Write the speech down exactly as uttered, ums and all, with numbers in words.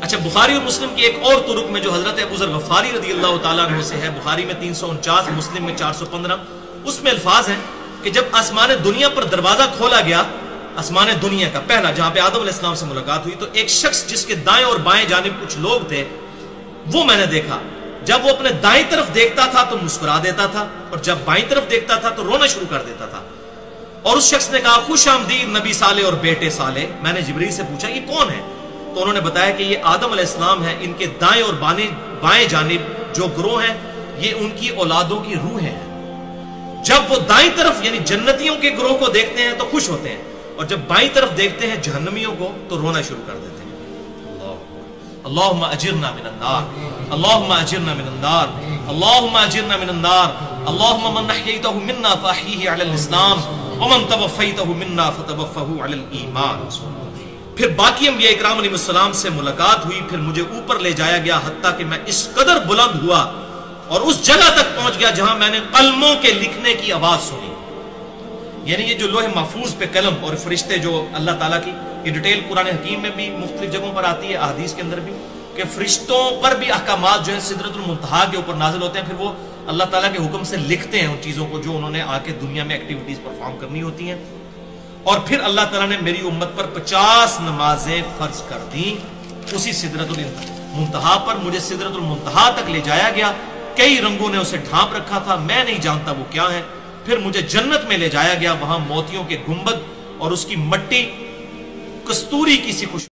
اچھا، بخاری اور مسلم کی ایک اور طرق میں جو حضرت ابو ذر غفاری رضی اللہ تعالیٰ عنہ سے ہے، بخاری میں تین سو انچاس، مسلم میں چار سو پندرہ، اس میں الفاظ ہیں کہ جب آسمان دنیا پر دروازہ کھولا گیا، آسمان دنیا کا پہلا جہاں پہ آدم علیہ السلام سے ملاقات ہوئی، تو ایک شخص جس کے دائیں اور بائیں جانب کچھ لوگ تھے، وہ میں نے دیکھا، جب وہ اپنے دائیں طرف دیکھتا تھا تو مسکرا دیتا تھا، اور جب بائیں طرف دیکھتا تھا تو رونا شروع کر دیتا تھا۔ اور اس شخص نے کہا خوش آمدید نبی صالح اور بیٹے صالح۔ میں نے جبریل سے پوچھا یہ کون ہے؟ تو انہوں نے بتایا کہ یہ آدم علیہ السلام ہیں، ان کے دائیں اور بائیں جانب جو گروہ ہیں یہ ان کی اولادوں کی روحیں ہیں۔ جب وہ دائیں طرف یعنی جنتیوں کے گروہ کو دیکھتے ہیں تو خوش ہوتے ہیں، اور جب بائیں طرف دیکھتے ہیں جہنمیوں کو تو رونا شروع کر دیتے ہیں۔ اللہم اجرنا من النار، اللہم اجرنا من النار، اللہم اجرنا من النار، اللہم من احییتہ منا فاحیہ علی الاسلام ومن توفیتہ منا فتوفہ علی الایمان۔ پھر باقی انبیاء اکرام علیہ السلام سے ملاقات ہوئی، پھر مجھے اوپر لے جایا گیا حتیٰ کہ میں اس قدر بلند ہوا اور اس جگہ تک پہنچ گیا جہاں میں نے قلموں کے لکھنے کی آواز سنی۔ یعنی یہ جو لوح محفوظ پہ قلم اور فرشتے جو اللہ تعالیٰ کی، یہ ڈیٹیل قرآن حکیم میں بھی مختلف جگہوں پر آتی ہے، احادیث کے اندر بھی، کہ فرشتوں پر بھی احکامات جو ہیں سدرۃ المنتہا کے اوپر نازل ہوتے ہیں، پھر وہ اللہ تعالیٰ کے حکم سے لکھتے ہیں ان چیزوں کو جو انہوں نے آ کے دنیا میں ایکٹیویٹیز پرفارم کرنی ہوتی ہیں۔ اور پھر اللہ تعالیٰ نے میری امت پر پچاس نمازیں فرض کر دیں اسی سدرۃ المنتہا پر۔ مجھے سدرۃ المنتہا تک لے جایا گیا، کئی رنگوں نے اسے ڈھانپ رکھا تھا، میں نہیں جانتا وہ کیا ہے۔ پھر مجھے جنت میں لے جایا گیا، وہاں موتیوں کے گنبد اور اس کی مٹی کستوری کی سی خوشبو